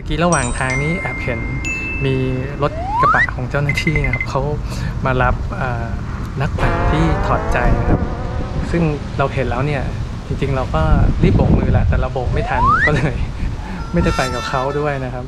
กี้ระหว่างทางนี้แอบเห็นมีรถกระบะของเจ้าหน้าที่นะครับเขามารับนักปั่นที่ถอดใจนะครับซึ่งเราเห็นแล้วเนี่ยจริงๆเราก็รีบโบกมือแหละแต่เราโบกไม่ทันก็เลยไม่ได้ไปกับเขาด้วยนะครับ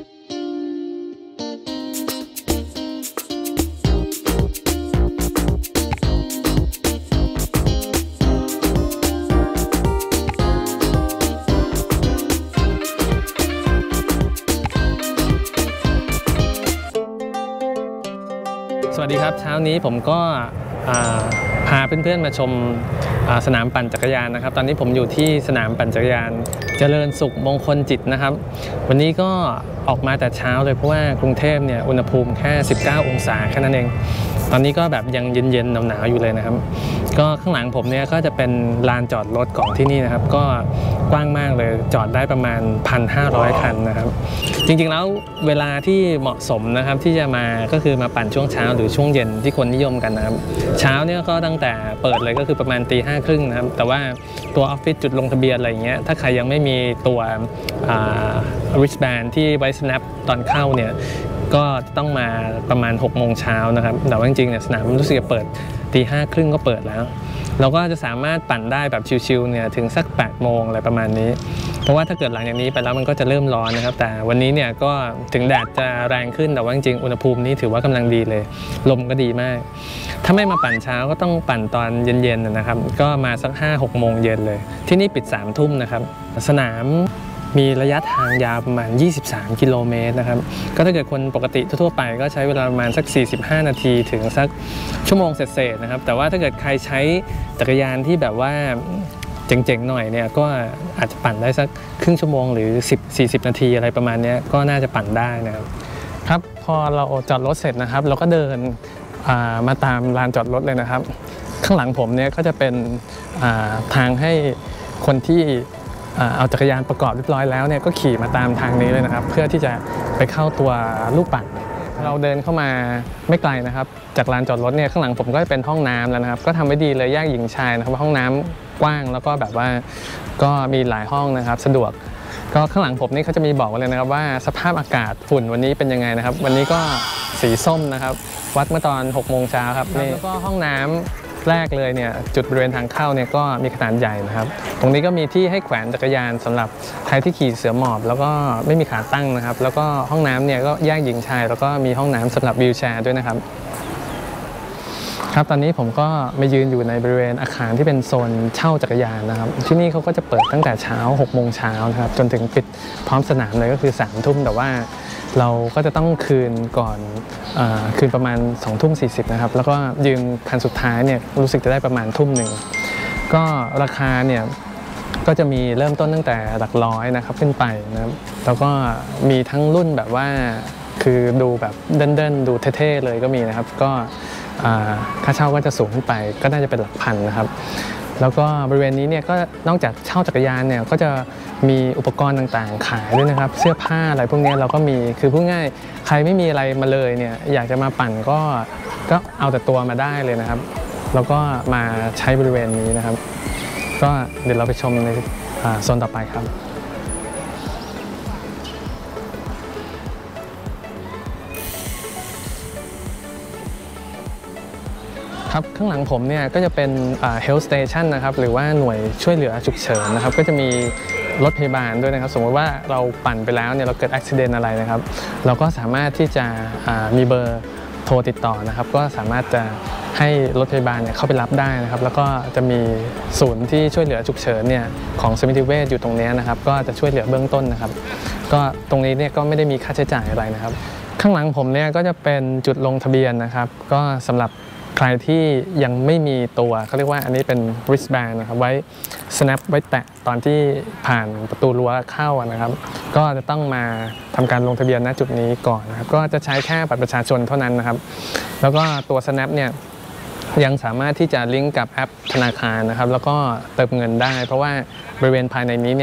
สวัสดีครับเช้านี้ผมก็พาเพื่อนๆมาชมสนามปั่นจักรยานนะครับตอนนี้ผมอยู่ที่สนามปั่นจักรยานเจริญสุขมงคลจิตนะครับวันนี้ก็ออกมาแต่เช้าเลยเพราะว่ากรุงเทพเนี่ยอุณหภูมิแค่19องศาแค่นั้นเองตอนนี้ก็แบบยังเย็นๆหนาวๆอยู่เลยนะครับก็ข้างหลังผมเนี่ยก็จะเป็นลานจอดรถของที่นี่นะครับก็กว้างมากเลยจอดได้ประมาณ 1,500 คันนะครับจริงๆแล้วเวลาที่เหมาะสมนะครับที่จะมาก็คือมาปั่นช่วงเช้าหรือช่วงเย็นที่คนนิยมกันนะครับเช้าเนี่ยก็ตั้งแต่เปิดเลยก็คือประมาณตี5:30นะครับแต่ว่าตัวออฟฟิศจุดลงทะเบียนอะไรเงี้ยถ้าใครยังไม่มีตัวwristband ที่ไว้ snap ตอนเข้าเนี่ยก็ต้องมาประมาณ6 โมงเช้านะครับแต่ว่าจริงๆเนี่ยสนามรู้สึกจะเปิดตี5:30ก็เปิดแล้วเราก็จะสามารถปั่นได้แบบชิลๆเนี่ยถึงสัก8 โมงอะไรประมาณนี้เพราะว่าถ้าเกิดหลังจากนี้ไปแล้วมันก็จะเริ่มร้อนนะครับแต่วันนี้เนี่ยก็ถึงแดดจะแรงขึ้นแต่ว่าจริงๆอุณหภูมินี้ถือว่ากำลังดีเลยลมก็ดีมากถ้าไม่มาปั่นเช้าก็ต้องปั่นตอนเย็นๆนะครับก็มาสัก5-6 โมงเย็นเลยที่นี่ปิด3 ทุ่มนะครับสนามมีระยะทางยาวประมาณ23 กิโลเมตรนะครับก็ถ้าเกิดคนปกติทั่วไปก็ใช้เวลาประมาณสัก45 นาทีถึงสักชั่วโมงเศษๆนะครับแต่ว่าถ้าเกิดใครใช้จักรยานที่แบบว่าเจ๋งๆหน่อยเนี่ยก็อาจจะปั่นได้สักครึ่งชั่วโมงหรือ40 นาทีอะไรประมาณนี้ก็น่าจะปั่นได้นะครับครับพอเราจอดรถเสร็จนะครับเราก็เดินมาตามลานจอดรถเลยนะครับข้างหลังผมเนี่ยก็จะเป็นทางให้คนที่เอาจักรยานประกอบเรียบร้อยแล้วเนี่ยก็ขี่มาตามทางนี้เลยนะครับเพื่อที่จะไปเข้าตัวลูกปั่นเราเดินเข้ามาไม่ไกลนะครับจากลานจอดรถเนี่ยข้างหลังผมก็เป็นห้องน้ำแล้วนะครับก็ทำไว้ดีเลยแยกหญิงชายนะครับห้องน้ำกว้างแล้วก็แบบว่าก็มีหลายห้องนะครับสะดวกก็ข้างหลังผมนี่เขาจะมีบอกไว้เลยนะครับว่าสภาพอากาศฝุ่นวันนี้เป็นยังไงนะครับวันนี้ก็สีส้มนะครับวัดเมื่อตอน6 โมงเช้าครับนี่แล้วก็ห้องน้ำแรกเลยเนี่ยจุดบริเวณทางเข้าเนี่ยก็มีขนาดใหญ่นะครับตรงนี้ก็มีที่ให้แขวนจักรยานสำหรับใครที่ขี่เสือหมอบแล้วก็ไม่มีขาตั้งนะครับแล้วก็ห้องน้ำเนี่ยก็แยกหญิงชายแล้วก็มีห้องน้ำสำหรับวีลแชร์ด้วยนะครับครับตอนนี้ผมก็มายืนอยู่ในบริเวณอาคารที่เป็นโซนเช่าจักรยานนะครับที่นี่เขาก็จะเปิดตั้งแต่เช้า6 โมงเช้านะครับจนถึงปิดพร้อมสนามเลยก็คือ3 ทุ่มแต่ว่าเราก็จะต้องคืนก่อนคืนประมาณ20:40นะครับแล้วก็ยืมคันสุดท้ายเนี่ยรู้สึกจะได้ประมาณ1 ทุ่มก็ราคาเนี่ยก็จะมีเริ่มต้นตั้งแต่หลักร้อยนะครับขึ้นไปนะครับแล้วก็มีทั้งรุ่นแบบว่าคือดูแบบเดินๆดูเท่ๆเลยก็มีนะครับก็ค่าเช่าก็จะสูงขึ้นไปก็น่าจะเป็นหลักพันนะครับแล้วก็บริเวณนี้เนี่ยก็นอกจากเช่าจักรยานเนี่ยก็จะมีอุปกรณ์ต่างๆขายด้วยนะครับเสื้อผ้าอะไรพวกนี้เราก็มีคือพูดง่ายใครไม่มีอะไรมาเลยเนี่ยอยากจะมาปั่นก็เอาแต่ตัวมาได้เลยนะครับแล้วก็มาใช้บริเวณนี้นะครับก็เดี๋ยวเราไปชมในโซนต่อไปครับครับข้างหลังผมเนี่ยก็จะเป็น health station นะครับหรือว่าหน่วยช่วยเหลือฉุกเฉินนะครับก็จะมีรถพยาบาลด้วยนะครับสมมติว่าเราปั่นไปแล้วเนี่ยเราเกิดอุบัติเหตุอะไรนะครับเราก็สามารถที่จะมีเบอร์โทรติดต่อนะครับก็สามารถจะให้รถพยาบาลเนี่ยเข้าไปรับได้นะครับแล้วก็จะมีศูนย์ที่ช่วยเหลือฉุกเฉินเนี่ยของสมิติเวชอยู่ตรงนี้นะครับก็จะช่วยเหลือเบื้องต้นนะครับก็ตรงนี้เนี่ยก็ไม่ได้มีค่าใช้จ่ายอะไรนะครับข้างหลังผมเนี่ยก็จะเป็นจุดลงทะเบียนนะครับก็สำหรับใครที่ยังไม่มีตัวเขาเรียกว่าอันนี้เป็น wristband นะครับไว้ snap ไว้แตะตอนที่ผ่านประตูรั้วเข้านะครับก็จะต้องมาทำการลงทะเบียนณจุดนี้ก่อนนะครับก็จะใช้แค่บัตรประชาชนเท่านั้นนะครับแล้วก็ตัว snap เนี่ยยังสามารถที่จะลิงก์กับแอปธนาคารนะครับแล้วก็เติมเงินได้เพราะว่าบริเวณภายในนี้เนี่ย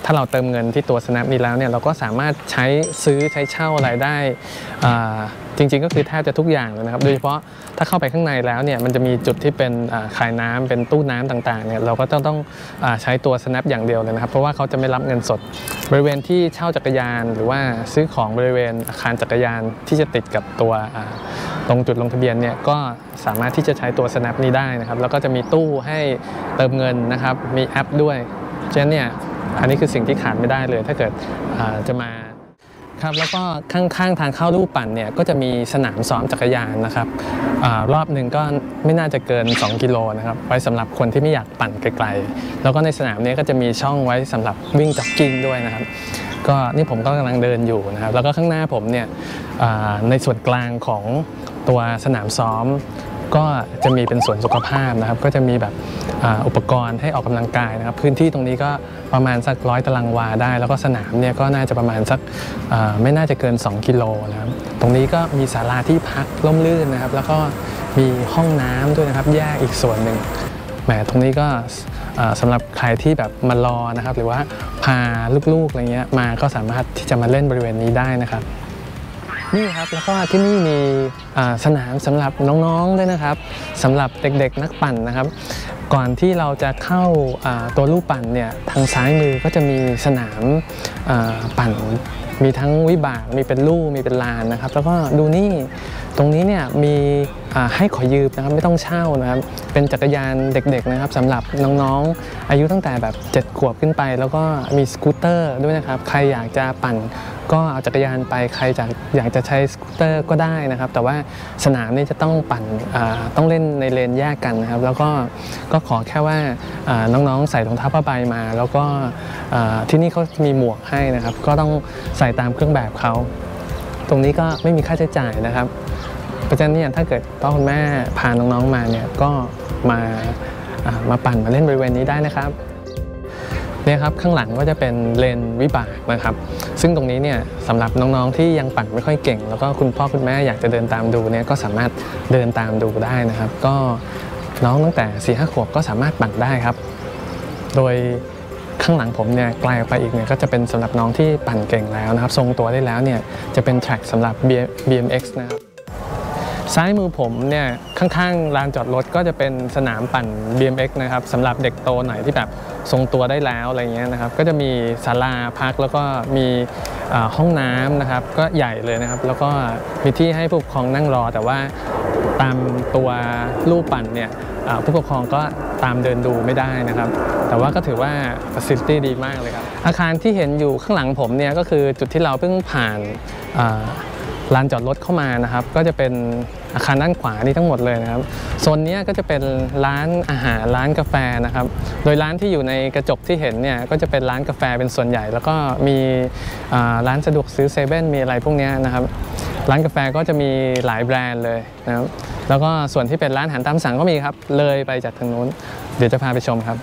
ถ้าเราเติมเงินที่ตัว Snap นี้แล้วเนี่ยเราก็สามารถใช้ซื้อใช้เช่าอะไรได้จริงๆก็คือแทบจะทุกอย่างเลยนะครับโดยเฉพาะถ้าเข้าไปข้างในแล้วเนี่ยมันจะมีจุดที่เป็นขายน้ำเป็นตู้น้ำต่างๆเนี่ยเราก็ต้องใช้ตัว Snap อย่างเดียวเลยนะครับเพราะว่าเขาจะไม่รับเงินสดบริเวณที่เช่าจักรยานหรือว่าซื้อของบริเวณอาคารจักรยานที่จะติดกับตัวตรงจุดลงทะเบียนเนี่ยก็สามารถที่จะใช้ตัว Snap นี้ได้นะครับแล้วก็จะมีตู้ให้เติมเงินนะครับมีแอปด้วยฉะนั้นเนี่ยอันนี้คือสิ่งที่ขาดไม่ได้เลยถ้าเกิดจะมาครับแล้วก็ข้างๆทางเข้าลู่ปั่นเนี่ยก็จะมีสนามซ้อมจักรยานนะครับรอบหนึ่งก็ไม่น่าจะเกิน2 กิโลนะครับไว้สำหรับคนที่ไม่อยากปั่นไกลๆแล้วก็ในสนามนี้ก็จะมีช่องไว้สำหรับวิ่งจ็อกกิ้งด้วยนะครับก็นี่ผมก็กำลังเดินอยู่นะครับแล้วก็ข้างหน้าผมเนี่ยในส่วนกลางของตัวสนามซ้อมก็จะมีเป็นสวนสุขภาพนะครับก็จะมีแบบอุปกรณ์ให้ออกกำลังกายนะครับพื้นที่ตรงนี้ก็ประมาณสัก100 ตารางวาได้แล้วก็สนามเนี่ยก็น่าจะประมาณสักไม่น่าจะเกิน2 กิโลนะครับตรงนี้ก็มีศาลาที่พักร่มรื่นนะครับแล้วก็มีห้องน้ำด้วยนะครับแยกอีกส่วนหนึ่งแหมตรงนี้ก็สำหรับใครที่แบบมารอนะครับหรือว่าพาลูกๆอะไรเงี้ยมาก็สามารถที่จะมาเล่นบริเวณนี้ได้นะครับนี่ครับแล้วก็ที่นี่มีสนามสำหรับน้องๆด้วยนะครับสำหรับเด็กๆนักปั่นนะครับก่อนที่เราจะเข้าตัวลู่ปั่นเนี่ยทางซ้ายมือก็จะมีสนามปั่นมีทั้งวิบากมีเป็นลู่มีเป็นลานนะครับแล้วก็ดูนี่ตรงนี้เนี่ยมีให้ขอยืมนะครับไม่ต้องเช่านะครับเป็นจักรยานเด็กๆนะครับสำหรับน้องๆอายุตั้งแต่แบบ7 ขวบขึ้นไปแล้วก็มีสกูตเตอร์ด้วยนะครับใครอยากจะปั่นก็เอาจักรยานไปใครอยากจะใช้สกูตเตอร์ก็ได้นะครับแต่ว่าสนามนี่จะต้องปั่นต้องเล่นในเลนแยกกันนะครับแล้วก็ขอแค่ว่าน้องๆใส่รองเท้าผ้าใบมาแล้วก็ที่นี่เขามีหมวกให้นะครับก็ต้องใส่ตามเครื่องแบบเขาตรงนี้ก็ไม่มีค่าใช้จ่ายนะครับเพราะฉะนั้นเนี่ยถ้าเกิดพ่อคุณแม่พาน้องๆมาเนี่ยก็มาปั่นมาเล่นบริเวณนี้ได้นะครับเนี่ยครับข้างหลังก็จะเป็นเลนวิบากนะครับซึ่งตรงนี้เนี่ยสำหรับน้องๆที่ยังปั่นไม่ค่อยเก่งแล้วก็คุณพ่อคุณแม่อยากจะเดินตามดูเนี่ยก็สามารถเดินตามดูได้นะครับก็น้องตั้งแต่ 4-5 ขวบก็สามารถปั่นได้ครับโดยข้างหลังผมเนี่ยไกลออกไปอีกเนี่ยก็จะเป็นสำหรับน้องที่ปั่นเก่งแล้วนะครับทรงตัวได้แล้วเนี่ยจะเป็นแทร็กสำหรับ BMX นะครับซ้ายมือผมเนี่ยข้างๆลานจอดรถก็จะเป็นสนามปั่น BMX นะครับสำหรับเด็กโตหน่อยที่แบบทรงตัวได้แล้วอะไรเงี้ยนะครับก็จะมีศาลาพักแล้วก็มีห้องน้ำนะครับก็ใหญ่เลยนะครับแล้วก็มีที่ให้ผู้ปกครองนั่งรอแต่ว่าตามตัวลู่ปั่นเนี่ยผู้ปกครองก็ตามเดินดูไม่ได้นะครับแต่ว่าก็ถือว่า facility ดีมากเลยครับอาคารที่เห็นอยู่ข้างหลังผมเนี่ยก็คือจุดที่เราเพิ่งผ่านลานจอดรถเข้ามานะครับก็จะเป็นอาคารด้านขวานี่ทั้งหมดเลยนะครับโซนนี้ก็จะเป็นร้านอาหารร้านกาแฟนะครับโดยร้านที่อยู่ในกระจกที่เห็นเนี่ยก็จะเป็นร้านกาแฟเป็นส่วนใหญ่แล้วก็มีร้านสะดวกซื้อเซเว่นมีอะไรพวกนี้นะครับร้านกาแฟก็จะมีหลายแบรนด์เลยนะครับแล้วก็ส่วนที่เป็นร้านอาหารตามสั่งก็มีครับเลยไปจากทางนู้นเดี๋ยวจะพาไปชมครับ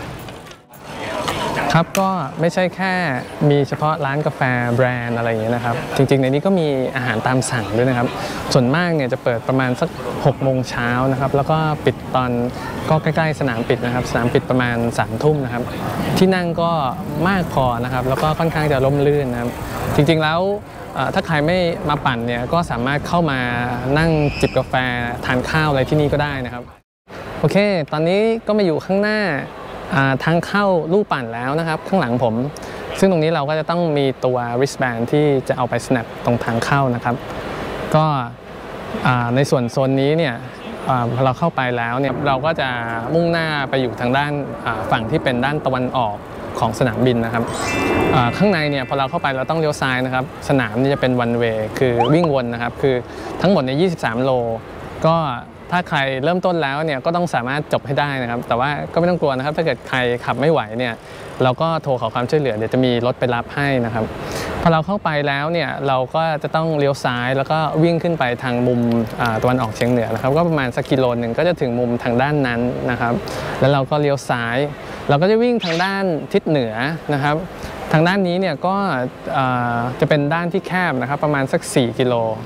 ครับก็ไม่ใช่แค่มีเฉพาะร้านกาแฟแบรนด์อะไรอย่างเงี้ยนะครับจริงๆในนี้ก็มีอาหารตามสั่งด้วยนะครับส่วนมากเนี่ยจะเปิดประมาณสัก6 โมงเช้านะครับแล้วก็ปิดตอนก็ใกล้ๆสนามปิดนะครับสนามปิดประมาณ3 ทุ่มนะครับที่นั่งก็มากพอนะครับแล้วก็ค่อนข้างจะร่มรื่นนะครับจริงๆแล้วถ้าใครไม่มาปั่นเนี่ยก็สามารถเข้ามานั่งจิบกาแฟทานข้าวอะไรที่นี่ก็ได้นะครับโอเคตอนนี้ก็มาอยู่ข้างหน้าทางเข้าลู่ปั่นแล้วนะครับข้างหลังผมซึ่งตรงนี้เราก็จะต้องมีตัว wristband ที่จะเอาไป snap ตรงทางเข้านะครับก็ในส่วนโซนนี้เนี่ยพอเราเข้าไปแล้วเนี่ยเราก็จะมุ่งหน้าไปอยู่ทางด้านฝั่งที่เป็นด้านตะวันออกของสนามบินนะครับข้างในเนี่ยพอเราเข้าไปเราต้องเลี้ยวซ้ายนะครับสนามนี่จะเป็น one way คือวิ่งวนนะครับคือทั้งหมดใน23 โลก็ถ้าใครเริ่มต้นแล้วเนี่ยก็ต้องสามารถจบให้ได้นะครับแต่ว่าก็ไม่ต้องกลัวนะครับถ้าเกิดใครขับไม่ไหวเนี่ยเราก็โทรขอความช่วยเหลือเดี๋ยวจะมีรถไปรับให้นะครับพอเราเข้าไปแล้วเนี่ยเราก็จะต้องเลี้ยวซ้ายแล้วก็วิ่งขึ้นไปทางมุมตะวันออกเฉียงเหนือนะครับก็ประมาณสัก1 กิโลก็จะถึงมุมทางด้านนั้นนะครับแล้วเราก็เลี้ยวซ้ายเราก็จะวิ่งทางด้านทิศเหนือนะครับทางด้านนี้เนี่ยก็จะเป็นด้านที่แคบนะครับประมาณสัก4 กิโล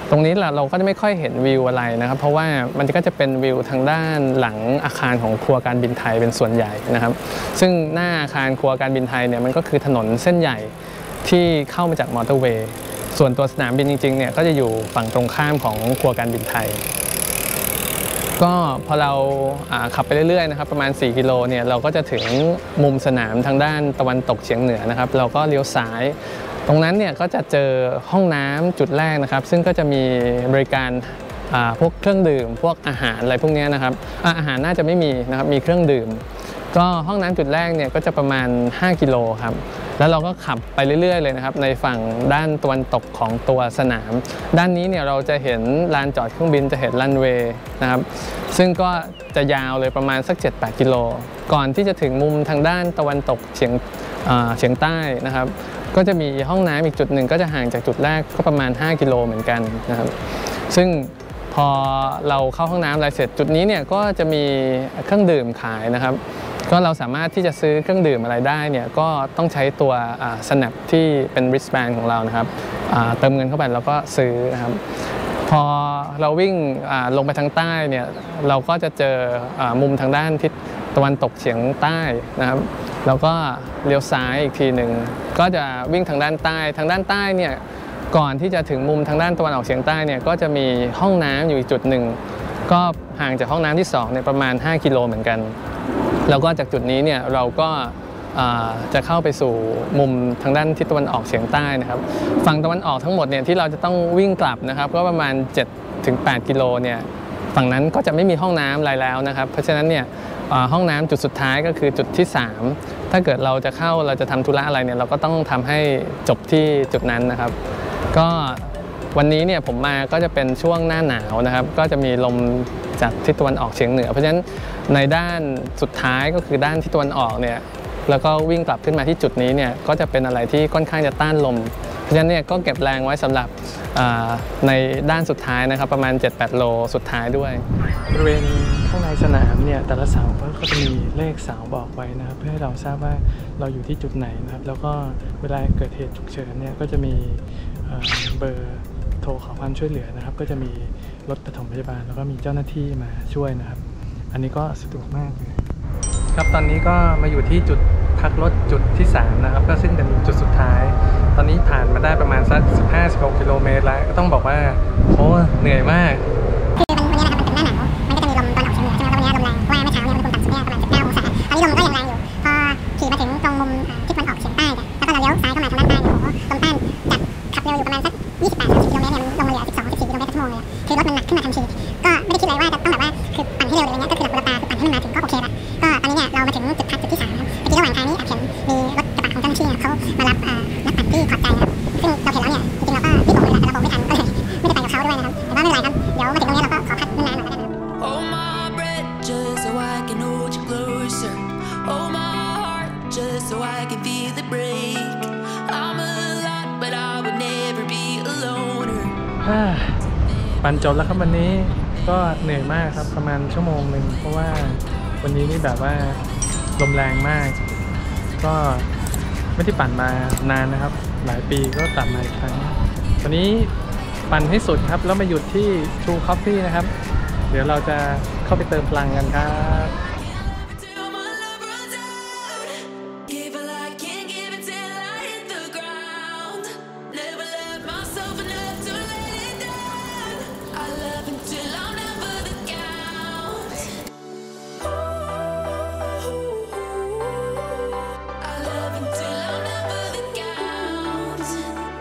ตรงนี้เราก็จะไม่ค่อยเห็นวิวอะไรนะครับเพราะว่ามันก็จะเป็นวิวทางด้านหลังอาคารของครัวการบินไทยเป็นส่วนใหญ่นะครับซึ่งหน้าอาคารครัวการบินไทยเนี่ยมันก็คือถนนเส้นใหญ่ที่เข้ามาจากมอเตอร์เวย์ส่วนตัวสนามบินจริงๆเนี่ยก็จะอยู่ฝั่งตรงข้ามของครัวการบินไทยก็พอเราขับไปเรื่อยๆนะครับประมาณ4 กิโลเนี่ยเราก็จะถึงมุมสนามทางด้านตะวันตกเฉียงเหนือนะครับเราก็เลี้ยวซ้ายตรงนั้นเนี่ยก็จะเจอห้องน้ำจุดแรกนะครับซึ่งก็จะมีบริการพวกเครื่องดื่มพวกอาหารอะไรพวกนี้นะครับอาหารน่าจะไม่มีนะครับมีเครื่องดื่มก็ห้องน้ำจุดแรกเนี่ยก็จะประมาณ5 กิโลครับแล้วเราก็ขับไปเรื่อยๆเลยนะครับในฝั่งด้านตะวันตกของตัวสนามด้านนี้เนี่ยเราจะเห็นลานจอดเครื่องบินจะเห็นรันเวย์นะครับซึ่งก็จะยาวเลยประมาณสัก 7-8 กิโลก่อนที่จะถึงมุมทางด้านตะวันตกเฉียงใต้นะครับก็จะมีห้องน้ำอีกจุดหนึ่งก็จะห่างจากจุดแรกก็ประมาณ5 กิโลเหมือนกันนะครับซึ่งพอเราเข้าห้องน้ำอะไรเสร็จจุดนี้เนี่ยก็จะมีเครื่องดื่มขายนะครับก็เราสามารถที่จะซื้อเครื่องดื่มอะไรได้เนี่ยก็ต้องใช้ตัวSnap ที่เป็น wristband ของเรานะครับเติมเงินเข้าไปแล้วก็ซื้อนะครับพอเราวิ่งลงไปทางใต้เนี่ยเราก็จะเจอมุมทางด้านทิศตะวันตกเฉียงใต้นะครับแล้วก็เลี้ยวซ้ายอีกทีหนึ่งก็จะวิ่งทางด้านใต้เนี่ยก่อนที่จะถึงมุมทางด้านตะวันออกเฉียงใต้เนี่ยก็จะมีห้องน้ำอยู่อีกจุดหนึ่งก็ห่างจากห้องน้ำที่2เนี่ยประมาณ5 กิโลเหมือนกันแล้วก็จากจุดนี้เนี่ยเราก็จะเข้าไปสู่มุมทางด้านทิศตะวันออกเฉียงใต้นะครับฝั่งตะวันออกทั้งหมดเนี่ยที่เราจะต้องวิ่งกลับนะครับก็ประมาณ 7-8 กิโลเนี่ยฝั่งนั้นก็จะไม่มีห้องน้ำอะไรแล้วนะครับเพราะฉะนั้นเนี่ยห้องน้ำจุดสุดท้ายก็คือจุดที่3ถ้าเกิดเราจะเข้าเราจะทำธุระอะไรเนี่ยเราก็ต้องทำให้จบที่จุดนั้นนะครับก็วันนี้เนี่ยผมมาก็จะเป็นช่วงหน้าหนาวนะครับก็จะมีลมจากทิศตะวันออกเฉียงเหนือเพราะฉะนั้นในด้านสุดท้ายก็คือด้านทิศตะวันออกเนี่ยแล้วก็วิ่งกลับขึ้นมาที่จุดนี้เนี่ยก็จะเป็นอะไรที่ค่อนข้างจะต้านลมเพราะฉะนั้นเนี่ยก็เก็บแรงไว้สำหรับในด้านสุดท้ายนะครับประมาณ 7-8 โลสุดท้ายด้วยบริเวณข้างในสนามเนี่ยแต่ละเสาก็จะมีเลขเสาบอกไว้นะครับเพื่อให้เราทราบว่าเราอยู่ที่จุดไหนนะครับแล้วก็เวลาเกิดเหตุฉุกเฉินเนี่ยก็จะมีเบอร์โทรขอความช่วยเหลือนะครับก็จะมีรถปฐมพยาบาลแล้วก็มีเจ้าหน้าที่มาช่วยนะครับอันนี้ก็สะดวกมากเลยครับตอนนี้ก็มาอยู่ที่จุดพักรถจุดที่3นะครับก็ซึ่งเป็นจุดสุดท้ายตอนนี้ผ่านมาได้ประมาณสัก 15-16 กิโลเมตรแล้วก็ต้องบอกว่าโอ้เหนื่อยมากคือวันนี้นะครับมันเป็นหน้าหนาวมันก็จะมีลมตอนออกเฉียงเหนือใช่ไหมแล้ววันนี้ลมแรงว่าเมื่อเช้าเนี่ยมันต่ำสุดเนี่ยประมาณ19 องศาตอนนี้ลมก็ยังแรงอยู่พอขี่มาถึงตรงมุมทิศตะวันออกเฉียงใต้เนี่ยแล้วก็เราเลี้ยวซ้ายเข้ามาทางด้านใต้เนี่ยโอ้โหลมต้านจากขับเร็วอยู่ประมาณสัก 28-30 กิโลเมตรเนี่ยมันลงมาเหลือ 12-14 กิโลเมตรต่อชั่วโมงเลยคือรถมันหนักขึ้นมาทันทีก็ไม่ได้คิดเลยว่าจะต้องแบบว่าคือปั่นให้เร็วอะไรเงี้ยก็คือหลับตาคือปั่นให้มันมาถึงก็โอเคละก็ตอนนี้เนี่ยเรามาถึงจุดพักจุดที่3ครับเมื่อกี้ระหว่างทางนี้เห็นมีรถกระบะของเจ้าหน้าที่เขามารับนักปั่นที่ขอบใจนะครับซึ่งเราเห็นแล้วเนี่ยจริงๆเราก็รีบลงเลยแต่เราลงไม่ทันก็เลยไม่ได้ไปกับเขาด้วยนะครับแต่ว่าไม่เป็นไรครับเดี๋ยวมาถึงตรงนี้เราก็ขอพักนานๆหน่อยแล้วกันนะครับ Hold my breath just so I can hold you closer. Hold my heart just so I can feel it break. I'm a lot, but I would never be a loner. ปั่นจบแล้วครับวันนี้ก็เหนื่อยมากครับประมาณชั่วโมงหนึ่งเพราะว่าวันนี้นี่แบบว่าลมแรงมากก็ไม่ได้ปั่นมานานนะครับหลายปีก็กลับมาอีกครั้งวันนี้ปั่นให้สุดครับแล้วมาหยุดที่ True Coffee นะครับเดี๋ยวเราจะเข้าไปเติมพลังกันครับ